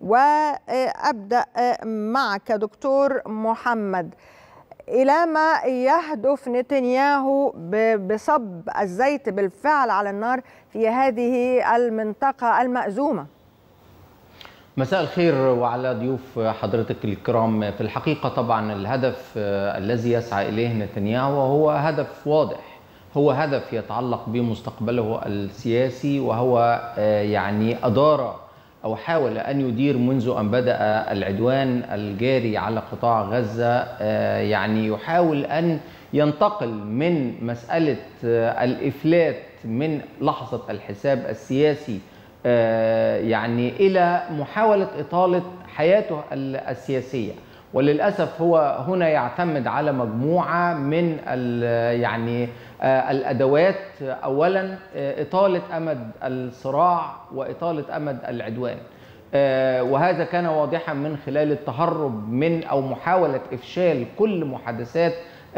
وأبدأ معك دكتور محمد. إلى ما يهدف نتنياهو بصب الزيت بالفعل على النار في هذه المنطقة المأزومة؟ مساء الخير وعلى ضيوف حضرتك الكرام. في الحقيقة طبعا الهدف الذي يسعى إليه نتنياهو هو هدف واضح، هو هدف يتعلق بمستقبله السياسي، وهو يعني أدار أو حاول أن يدير منذ أن بدأ العدوان الجاري على قطاع غزة، يعني يحاول أن ينتقل من مسألة الإفلات من لحظة الحساب السياسي يعني إلى محاولة إطالة حياته السياسية. وللأسف هو هنا يعتمد على مجموعة من يعني الأدوات. أولا إطالة أمد الصراع وإطالة أمد العدوان، وهذا كان واضحا من خلال التهرب من أو محاولة إفشال كل محادثات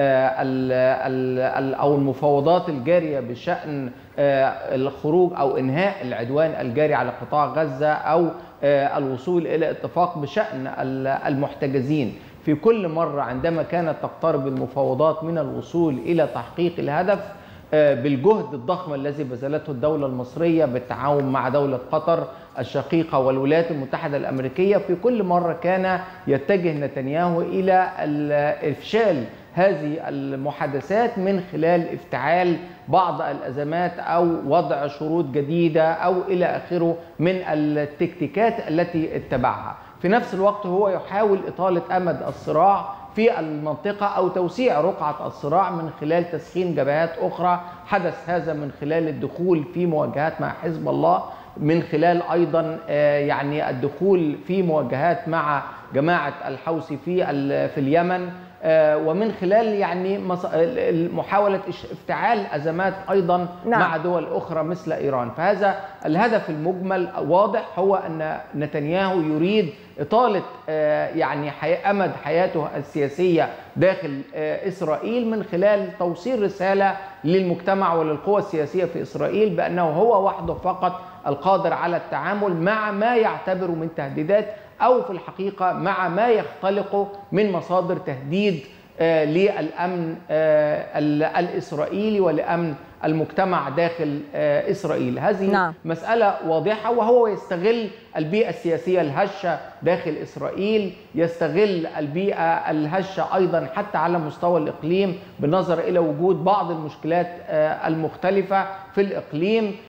أو المفاوضات الجارية بشأن الخروج أو إنهاء العدوان الجاري على قطاع غزة، أو الوصول إلى اتفاق بشأن المحتجزين. في كل مرة عندما كانت تقترب المفاوضات من الوصول إلى تحقيق الهدف بالجهد الضخم الذي بذلته الدولة المصرية بالتعاون مع دولة قطر الشقيقة والولايات المتحدة الأمريكية، في كل مرة كان يتجه نتنياهو إلى إفشال هذه المحادثات من خلال افتعال بعض الأزمات أو وضع شروط جديدة أو إلى آخره من التكتيكات التي اتبعها. في نفس الوقت هو يحاول إطالة أمد الصراع في المنطقة أو توسيع رقعة الصراع من خلال تسخين جبهات أخرى. حدث هذا من خلال الدخول في مواجهات مع حزب الله، من خلال أيضا يعني الدخول في مواجهات مع جماعة الحوثي في اليمن، ومن خلال يعني محاولة افتعال أزمات أيضا مع دول أخرى مثل إيران. فهذا الهدف المجمل واضح، هو أن نتنياهو يريد إطالة يعني أمد حياته السياسية داخل إسرائيل من خلال توصيل رسالة للمجتمع وللقوى السياسية في إسرائيل بأنه هو وحده فقط القادر على التعامل مع ما يعتبر من تهديدات، أو في الحقيقة مع ما يختلقه من مصادر تهديد للأمن الإسرائيلي ولأمن المجتمع داخل إسرائيل. هذه مسألة واضحة، وهو يستغل البيئة السياسية الهشة داخل إسرائيل، يستغل البيئة الهشة أيضا حتى على مستوى الإقليم بالنظر إلى وجود بعض المشكلات المختلفة في الإقليم.